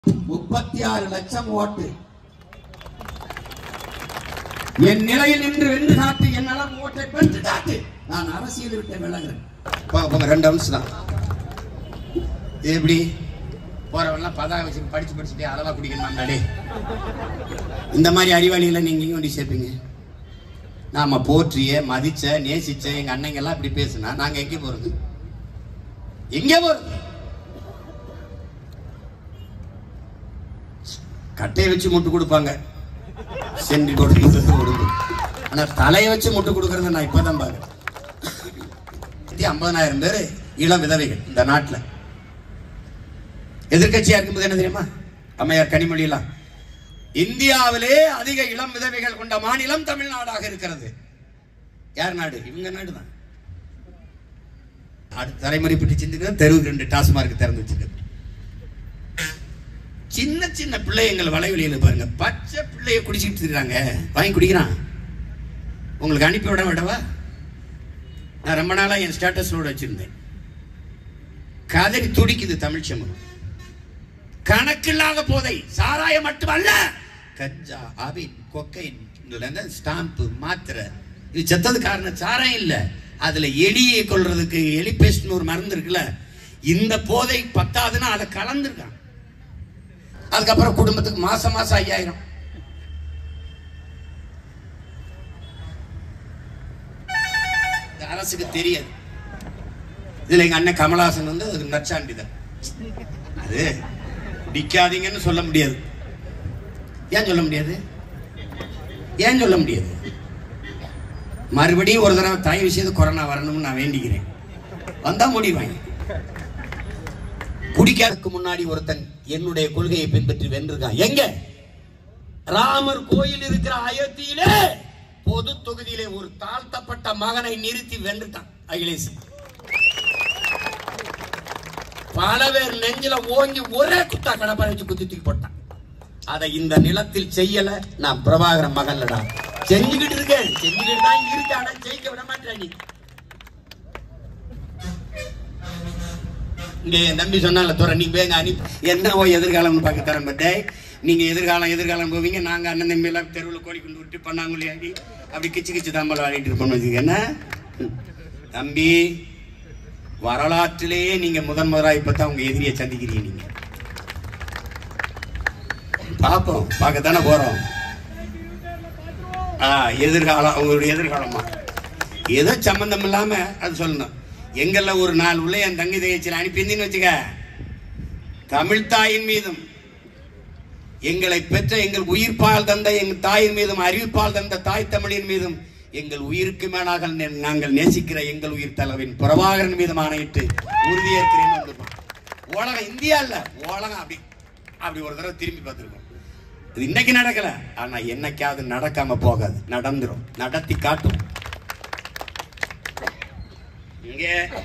36 லட்சம் ஓட்டு. என் நிலையில் நின்று வென்று காட்டு, என் அளவு ஓட்டை பெற்று காட்டு. நான் அரசியல் விட்டு விலகிறேன். 2 அவுன்ஸ் தான். எப்படி போறவெல்லாம் பதாக வச்சு படிச்சுட்டே அளவா குடிக்கணுமாடே. இந்த மாதிரி அறிவாளிகளை நீங்க கொண்டு சேர்ப்பீங்க. நாம போற்றிய மதிச்ச நேசிச்ச எங்க அண்ணங்க எல்லாம் இப்படி பேசுனா நாங்க எங்க போறது? எங்க போறது? கட்டையை வச்சு முட்டு கொடுப்பாங்க, சென்றி கொடுக்கிறது. ஆனா தலையை வச்சு முட்டு கொடுக்கறத நான் இப்பதான் பாக்குறேன். 50,000 பேர் இளம் விதவைகள் இந்த நாட்டில். எதிர்கட்சியா இருக்கும்போது என்ன தெரியுமா, அம்மையார் கனிமொழி எல்லாம் இந்தியாவிலே அதிக இளம் விதவைகள் கொண்ட மாநிலம் தமிழ்நாடாக இருக்கிறது. யார் நாடு? இவங்க நாடு தான். அடுத்த தலைமுறை பற்றி சிந்திக்க தெருவுக்கு 2 டாஸ்மார்க் திறந்து வச்சிருக்கு. சின்ன சின்ன பிள்ளைங்கள் வலைவெளியில பாருங்க, பச்சை பிள்ளைய குடிச்சிட்டு இருக்காங்க. வாங்கி குடிக்கிறான். உங்களுக்கு அனுப்பி விட விடவா? நான் ரொம்ப நாளா என் ஸ்டேட்டஸோட வச்சிருந்தேன். கதறி துடிக்குது தமிழ் சமூகம். கணக்கில்லாத போதை, சாராயம் மட்டுமல்ல, கஞ்சா, அபின், கொக்கைன், ஸ்டாம்பு, மாத்திரை. இது செத்தது காரணம் சாராயம் இல்ல, அதுல எலியை கொல்றதுக்கு எலி பேஸ்ட்னு ஒரு மருந்து இருக்குல்ல, இந்த போதை பத்தாதுன்னா அதை கலந்துருக்கான். அதுக்கப்புறம் குடும்பத்துக்கு மாசம் 5,000. அரசுக்கு தெரியாது. இதுல எங்க அண்ணன் கமலஹாசன் வந்து அதுக்கு நச்சாண்டிதான். அது நிக்காதீங்கன்னு சொல்ல முடியாது. ஏன் சொல்ல முடியாது? ஏன் சொல்ல முடியாது? மறுபடியும் ஒரு தடவை தாய் விஷயத்து கொரோனா வரணும்னு நான் வேண்டிக்கிறேன். வந்தா முடிவாங்க. குடிக்காததுக்கு முன்னாடி ஒருத்தன் என்னுடைய கொள்கையை பின்பற்றி வென்றிருக்கான். எங்க? ராமர் கோயில் இருக்கிற அயோத்தியிலே பொது தொகுதியிலே ஒரு தாழ்த்தப்பட்ட மகனை நிறுத்தி வென்றுட்டான் அகிலேஷ். பல பேர் நெஞ்சில ஓங்கி ஒரே குத்தா கடப்பாரை வச்சு குத்தி தூக்கி போட்டான். அதை இந்த நிலத்தில் செய்யல. நான் பிரபாகரன் மகன்லடா செஞ்சுக்கிட்டு இருக்கேன், செஞ்சுக்கிட்டு தான் இருக்கு. ஆனா ஜெயிக்க விட மாட்டேன். நீ இங்க என் தம்பி சொன்னால தோற நீ வேங்க அனுப்பி என்ன எதிர்காலம்னு பார்க்க தரேன். பட்டே நீங்க எதிர்காலம் போவீங்க, நாங்க அண்ணன் தம்பி எல்லாம் தெருவில் கோழி கொண்டு விட்டு பண்ணாங்கள்ளி ஆடி அப்படி கிச்சு கிச்சு தாம்பல் ஆடிட்டு இருப்போம்னு வச்சுக்கோங்க. தம்பி, வரலாற்றிலேயே நீங்க முதலாக இப்பதான் உங்க எதிரியை சந்திக்கிறீங்க. நீங்க பார்ப்போம், பார்க்கத்தானே போறோம். எதிர்காலம் உங்களுடைய எதிர்காலமா ஏதோ சம்பந்தம் இல்லாம அது சொல்லணும். எங்கெல்ல ஒரு நாள் உள்ள என் தங்கி தகச்சியில் அனுப்பியிருந்தீன்னு வச்சுக்க, தமிழ் தாயின் மீதும் எங்களை பெற்ற எங்கள் உயிர்ப்பால் தந்த எங்கள் தாயின் மீதும் அறிவிப்பால் தந்த தாய் தமிழின் மீதும் எங்கள் உயிருக்கு மேலாக நாங்கள் நேசிக்கிற எங்கள் உயிர் தலைவன் பிரபாகரன் மீதும் ஆணையிட்டு உறுதியேற்கிறேன்னு வந்திருக்கோம். உலகம் இந்தியா இல்ல, உலகம் அப்படி ஒரு தடவை திரும்பி பார்த்துருக்கோம். இது இன்னைக்கு நடக்கல, ஆனா என்னைக்காவது நடக்காம போகாது, நடந்துரும், நடத்தி காட்டும். இங்க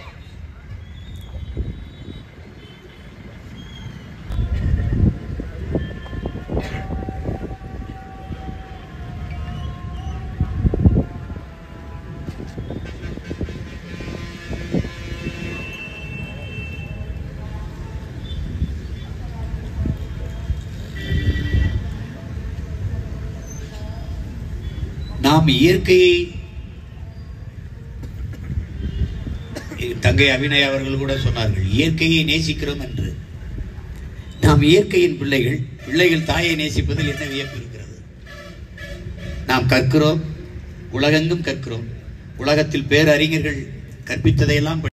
நாம் இயற்கையை, தங்கை அபிநய அவர்கள் கூட சொன்னார்கள், இயற்கையை நேசிக்கிறோம் என்று. நாம் இயற்கையின் பிள்ளைகள் தாயை நேசிப்பதில் என்ன வியப்பு இருக்கிறது? நாம் கற்கிறோம், உலகெங்கும் கற்கிறோம். உலகத்தில் பேரறிஞர்கள் கற்பித்ததையெல்லாம்